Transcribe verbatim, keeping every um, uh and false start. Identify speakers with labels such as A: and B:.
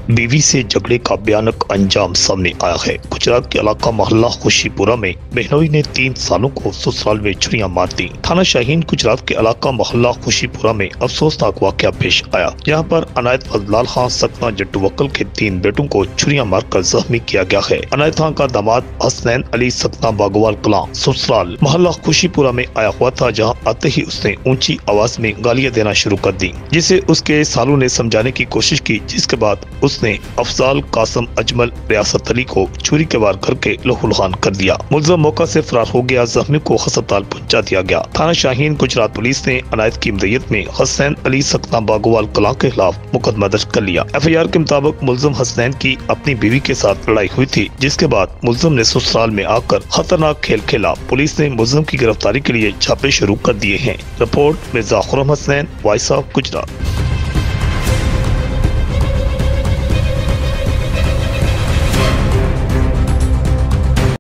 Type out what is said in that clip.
A: बीवी से झगड़े का भयानक अंजाम सामने आया है। गुजरात के इलाका मोहल्ला खुशीपुरा में बहनोई ने तीन सालों को ससुराल में छुरियां मार दी। थाना शाहीन गुजरात के इलाका मोहल्ला खुशीपुरा में अफसोसनाक वाकया पेश आया। यहाँ पर अनायत फजलाल खान सतना जट्टू वक्कल के तीन बेटों को छुरियां मारकर जख्मी किया गया है। अनायत खान का दामाद हसनैन अली सतना बागवाल कलां ससुराल मोहल्ला खुशीपुरा में आया हुआ था, जहाँ आते ही उसने ऊंची आवाज में गालियां देना शुरू कर दी, जिसे उसके सालों ने समझाने की कोशिश की, जिसके बाद उसने अफजाल कासम अजमल रियासत अली को छुरी के वार करके लहूलुहान कर दिया। मुलजम मौका से फरार हो गया। जख्मी को अस्पताल पहुंचा दिया गया। थाना शाहीन गुजरात पुलिस ने अनायत की मदयत में हसनैन अली सतना बागवाल कलां के खिलाफ मुकदमा दर्ज कर लिया। एफ आई आर के मुताबिक मुलजम हसनैन की अपनी बीवी के साथ लड़ाई हुई थी, जिसके बाद मुलजम ने ससुराल में आकर खतरनाक खेल खेला। पुलिस ने मुलजम की गिरफ्तारी के लिए छापे शुरू कर दिए हैं। Report Mirza Khurram Hasnain, voice of Gujarat.